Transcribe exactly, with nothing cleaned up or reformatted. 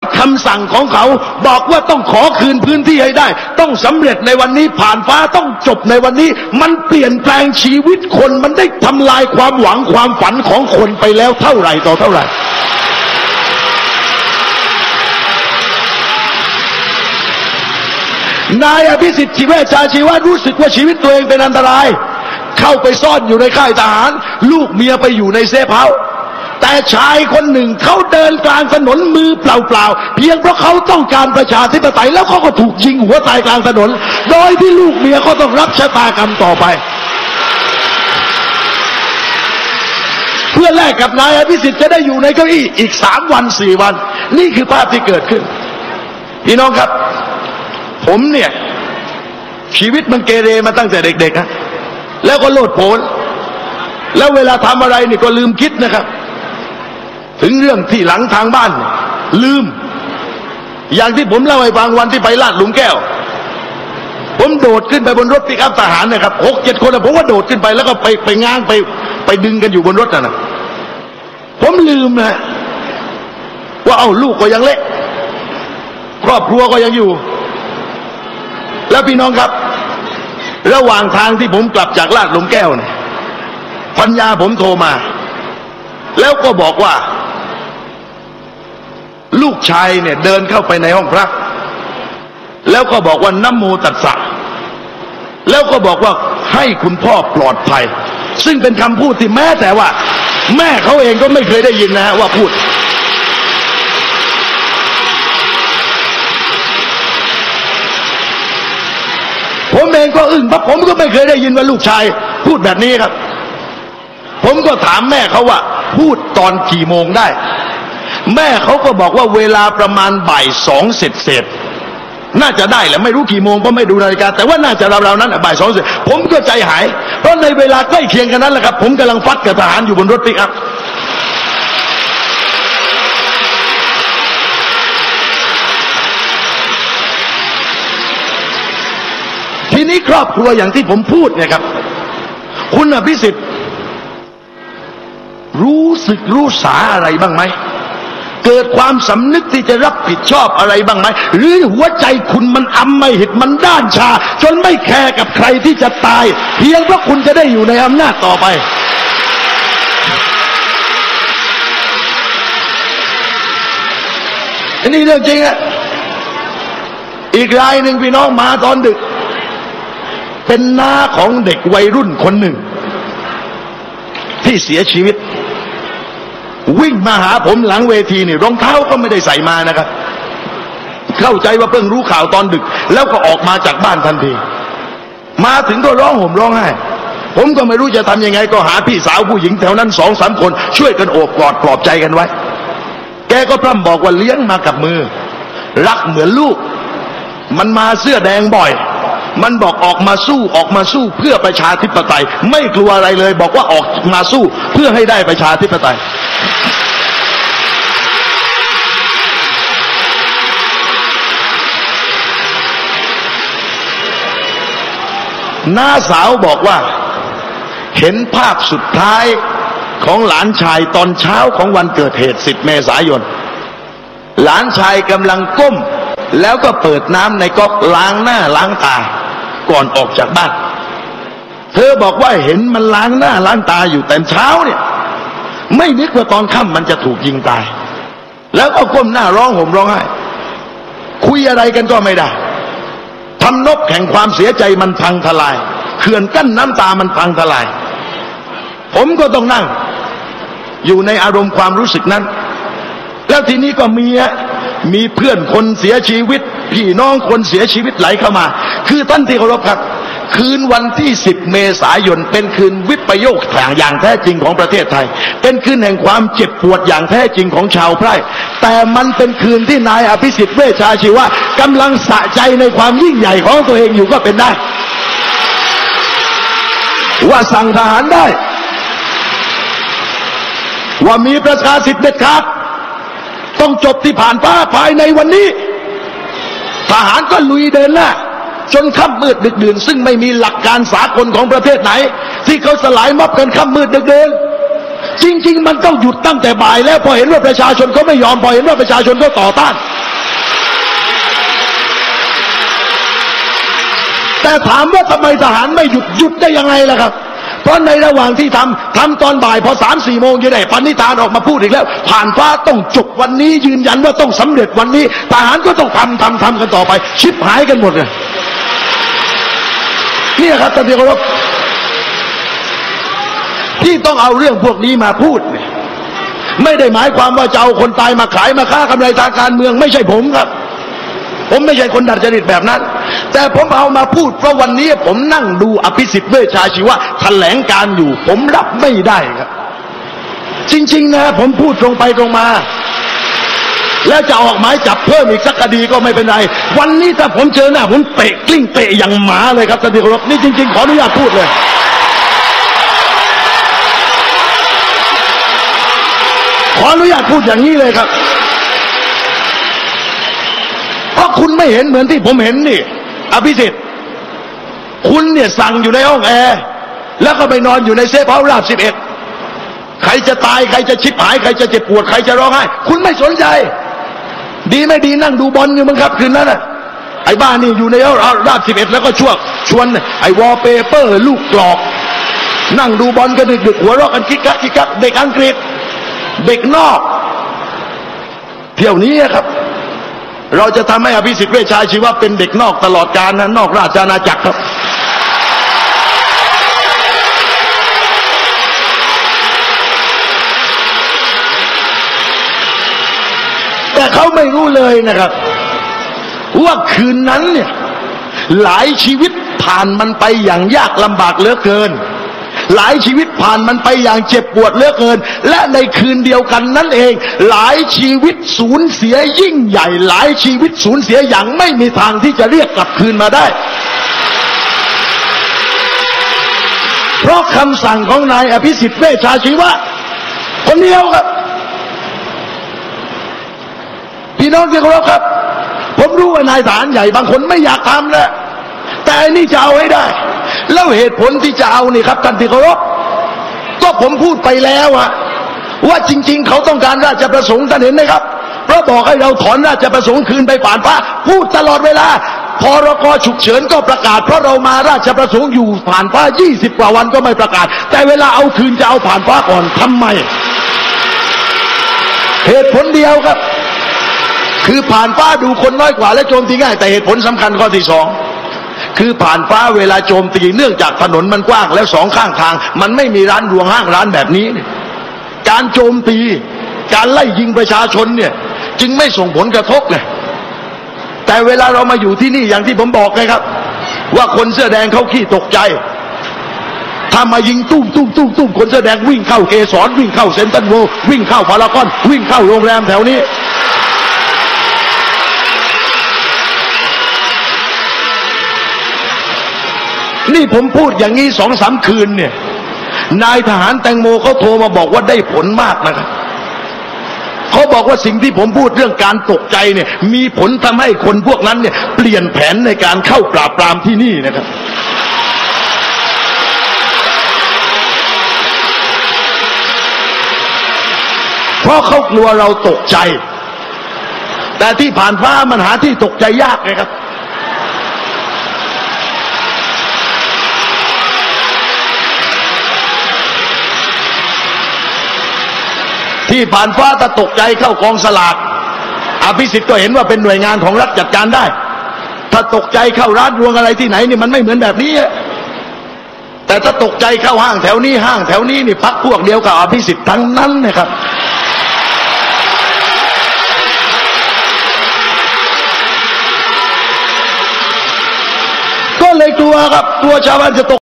คำสั่งของเขาบอกว่าต้องขอคืนพื้นที่ให้ได้ต้องสำเร็จในวันนี้ผ่านฟ้าต้องจบในวันนี้มันเปลี่ยนแปลงชีวิตคนมันได้ทำลายความหวังความฝันของคนไปแล้วเท่าไหร่ต่อเท่าไหร่นายอภิสิทธิ์เวชชาชีวะรู้สึกว่าชีวิตตัวเองเป็นอันตรายเข้าไปซ่อนอยู่ในค่ายทหารลูกเมียไปอยู่ในเซฟเฮาส์แต่ชายคนหนึ่งเขาเดินกลางถนนมือเปล่าๆเพียงเพราะเขาต้องการประชาธิปไตยแล้วเขาก็ถูกยิงหัวตายกลางถนนโดยที่ลูกเมียเขาต้องรับชะตากรรมต่อไปเพื่อแลกกับนายอภิสิทธิ์จะได้อยู่ในเก้าอี้อีกสามวันสี่วันนี่คือภาพที่เกิดขึ้นพี่น้องครับผมเนี่ยชีวิตมันเกเรมาตั้งแต่เด็กๆนะแล้วก็โลดโผนแล้วเวลาทำอะไรนี่ก็ลืมคิดนะครับถึงเรื่องที่หลังทางบ้านลืมอย่างที่ผมเล่าให้ฟังวันที่ไปลาดหลุมแก้วผมโดดขึ้นไปบนรถปิกอัพทหารนะครับหกเจ็ดคนนะผมว่าโดดขึ้นไปแล้วก็ไปไปง้างไปไปดึงกันอยู่บนรถนะผมลืมนะว่าเอ้าลูกก็ยังเล็กครอบครัวก็ยังอยู่แล้วพี่น้องครับระหว่างทางที่ผมกลับจากลาดหลุมแก้วเนี่ยปัญญาผมโทรมาแล้วก็บอกว่าลูกชายเนี่ยเดินเข้าไปในห้องพระแล้วก็บอกว่านะโมตัสสะแล้วก็บอกว่าให้คุณพ่อปลอดภัยซึ่งเป็นคำพูดที่แม้แต่ว่าแม่เขาเองก็ไม่เคยได้ยินนะฮะว่าพูดผมเองก็อึ้งเพราะผมก็ไม่เคยได้ยินว่าลูกชายพูดแบบนี้ครับผมก็ถามแม่เขาว่าพูดตอนกี่โมงได้แม่เขาก็บอกว่าเวลาประมาณบ่ายสองเสร็จเสร็จน่าจะได้แหละไม่รู้กี่โมงก็ไม่ดูนาฬิกาแต่ว่าน่าจะราวๆนั้นบ่ายสองเสร็จผมก็ใจหายเพราะในเวลาใกล้เคียงกันนั้นแหละครับผมกำลังฟัดกับทหารอยู่บนรถปิกอัพทีนี้ครอบครัวอย่างที่ผมพูดเนี่ยครับคุณอภิสิทธิ์รู้สึกรู้สาอะไรบ้างไหมเกิดความสำนึกที่จะรับผิดชอบอะไรบ้างไหมหรือหัวใจคุณมันอำมหิตมันด้านชาจนไม่แคร์กับใครที่จะตายเพียงเพราะคุณจะได้อยู่ในอำนาจต่อไปอันนี้เรื่องจริงอะอีกรายหนึ่งพี่น้องมาตอนดึกเป็นน้าของเด็กวัยรุ่นคนหนึ่งที่เสียชีวิตวิ่งมาหาผมหลังเวทีนี่รองเท้าก็ไม่ได้ใส่มานะครับเข้าใจว่าเพิ่งรู้ข่าวตอนดึกแล้วก็ออกมาจากบ้านทันทีมาถึงก็ร้องห่มร้องไห้ผมก็ไม่รู้จะทำยังไงก็หาพี่สาวผู้หญิงแถวนั้นสองสามคนช่วยกันโอบกอดปลอบใจกันไว้แกก็พร่ำบอกว่าเลี้ยงมากับมือรักเหมือนลูกมันมาเสื้อแดงบ่อยมันบอกออกมาสู้ออกมาสู้เพื่อประชาธิปไตยไม่กลัวอะไรเลยบอกว่าออกมาสู้เพื่อให้ได้ประชาธิปไตยน้าสาวบอกว่าเห็นภาพสุดท้ายของหลานชายตอนเช้าของวันเกิดเหตุสิบเมษายนหลานชายกำลังก้มแล้วก็เปิดน้ำในก๊อกล้างหน้าล้างตาก่อนออกจากบ้านเธอบอกว่าเห็นมันล้างหน้าล้างตาอยู่แต่เช้าเนี่ยไม่นึกว่าตอนค่ำมันจะถูกยิงตายแล้วก็ก้มหน้าร้องห่มร้องไห้คุยอะไรกันก็ไม่ได้ทำนบแห่งความเสียใจมันพังทลายเขื่อนกั้นน้ำตามันพังทลายผมก็ต้องนั่งอยู่ในอารมณ์ความรู้สึกนั้นแล้วทีนี้ก็มีมีเพื่อนคนเสียชีวิตพี่น้องคนเสียชีวิตไหลเข้ามาคือท่านที่เคารพครับคืนวันที่สิบเมษายนเป็นคืนวิปโยคอย่างแท้จริงของประเทศไทยเป็นคืนแห่งความเจ็บปวดอย่างแท้จริงของชาวไพร่แต่มันเป็นคืนที่นายอภิสิทธิ์เวชชาชีวะกำลังสะใจในความยิ่งใหญ่ของตัวเองอยู่ก็เป็นได้ว่าสั่งทหารได้ว่ามีประกาศสิทธิ์เด็ดขาดต้องจบที่ผ่านฟ้าภายในวันนี้ทหารก็ลุยเดินหน้าจนค่ำมืดดึกดื่นซึ่งไม่มีหลักการสากลของประเทศไหนที่เขาสลายม็อบกันค่ำมืดดึกดื่นจริงๆมันต้องหยุดตั้งแต่บ่ายแล้วพอเห็นว่าประชาชนเขาไม่ยอมพอเห็นว่าประชาชนก็ต่อต้านแต่ถามว่าทำไมทหารไม่หยุดหยุดได้ยังไงล่ะครับเพราะในระหว่างที่ทำทำตอนบ่ายพอสามสี่โมงจะได้ปณิธานออกมาพูดอีกแล้วผ่านฟ้าต้องจบวันนี้ยืนยันว่าต้องสำเร็จวันนี้ทหารก็ต้องทำทำทำกันต่อไปชิบหายกันหมดเลยนี่ครับท่านที่เคารพที่ต้องเอาเรื่องพวกนี้มาพูดไม่ได้หมายความว่าจะเอาคนตายมาขายมาค้ากำไรทางการเมืองไม่ใช่ผมครับผมไม่ใช่คนดัดจริตแบบนั้นแต่ผมเอามาพูดเพราะวันนี้ผมนั่งดูอภิสิทธิ์เวชชาชีวะแถลงการอยู่ผมรับไม่ได้ครับจริงๆนะผมพูดตรงไปตรงมาแล้วจะออกหมายจับเพิ่มอีกสักคดีก็ไม่เป็นไรวันนี้ถ้าผมเจอหน้าผมเตะกลิ้งเตะอย่างหมาเลยครับท่านที่เคารพนี่จริงๆขออนุญาตพูดเลยขออนุญาตพูดอย่างนี้เลยครับเพราะคุณไม่เห็นเหมือนที่ผมเห็นนี่อภิสิทธิ์คุณเนี่ยสั่งอยู่ในห้องแอร์แล้วก็ไปนอนอยู่ในเซฟเฮาส์ราบสิบเอ็ดใครจะตายใครจะชิบหายใครจะเจ็บปวดใครจะร้องไห้คุณไม่สนใจดีไม่ดีนั่งดูบอลอยู่มั้งครับคืนนั้นน่ะไอ้บ้านนี่อยู่ในราบสิบเอ็ดแล้วก็ชวกชวนไอ้วอลเปเปอร์ลูกกรอกนั่งดูบอลกันดึกๆหัวเราะกันคิกคักคิกคักเด็กอังกฤษเด็กนอกเที่ยวนี้ครับเราจะทำให้อภิสิทธิ์เวชชาชีวะเป็นเด็กนอกตลอดกาลนะนอกราชอาณาจักรครับแต่เขาไม่รู้เลยนะครับว่าคืนนั้นเนี่ยหลายชีวิตผ่านมันไปอย่างยากลำบากเหลือเกินหลายชีวิตผ่านมันไปอย่างเจ็บปวดเหลือเกินและในคืนเดียวกันนั่นเองหลายชีวิตสูญเสียยิ่งใหญ่หลายชีวิตสูญเสียอย่างไม่มีทางที่จะเรียกกลับคืนมาได้เพราะคำสั่งของนายอภิสิทธิ์เวชชาชีวะคนเดียวครับพี่น้องที่เคารพครับผมรู้ว่านายทหารใหญ่บางคนไม่อยากทำนะแต่อันนี้จะเอาให้ได้แล้วเหตุผลที่จะเอานี่ครับท่านที่เคารพก็ผมพูดไปแล้วอะว่าจริงๆเขาต้องการราชประสงค์ท่านเห็นไหมครับเพราะบอกให้เราถอนราชประสงค์คืนไปผ่านฟ้าพูดตลอดเวลาพรกฉุกเฉินก็ประกาศเพราะเรามาราชประสงค์อยู่ผ่านฟ้ายี่สิบกว่าวันก็ไม่ประกาศแต่เวลาเอาคืนจะเอาผ่านฟ้าก่อนทำไมเหตุผลเดียวครับคือผ่านฟ้าดูคนน้อยกว่าและโจมตีง่ายแต่เหตุผลสำคัญข้อที่สองคือผ่านฟ้าเวลาโจมตีเนื่องจากถนนมันกว้างแล้วสองข้างทางมันไม่มีร้านรวงห้างร้านแบบนี้การโจมตีการไล่ยิงประชาชนเนี่ยจึงไม่ส่งผลกระทบเลยแต่เวลาเรามาอยู่ที่นี่อย่างที่ผมบอกไงครับว่าคนเสื้อแดงเขาขี้ตกใจถ้ามายิงตุ้มตุ้มตุ้มตุ้มคนเสื้อแดงวิ่งเข้าเกสรวิ่งเข้าเซ็นทรัลเวิลด์วิ่งเข้าพารากอนวิ่งเข้าโรงแรมแถวนี้นี่ผมพูดอย่างนี้สองสามคืนเนี่ยนายทหารแตงโมเขาโทรมาบอกว่าได้ผลมากนะครับเขาบอกว่าสิ่งที่ผมพูดเรื่องการตกใจเนี่ยมีผลทำให้คนพวกนั้นเนี่ยเปลี่ยนแผนในการเข้าปราบปรามที่นี่นะครับเพราะเขากลัวเราตกใจแต่ที่ผ่านฟ้ามันหาที่ตกใจยากไงครับที่ผ่านฟ้าถ้าตกใจเข้ากองสลากอภิสิทธิ์ก็เห็นว่าเป็นหน่วยงานของรัฐจัดการได้ถ้าตกใจเข้าร้านรวงอะไรที่ไหนนี่มันไม่เหมือนแบบนี้แต่ถ้าตกใจเข้าห้างแถวนี้ห้างแถวนี้นี่พรรคพวกเดียวกับอภิสิทธิ์ทั้งนั้นนะครับก็เลยกลัวครับกลัวชาวบ้านจะตก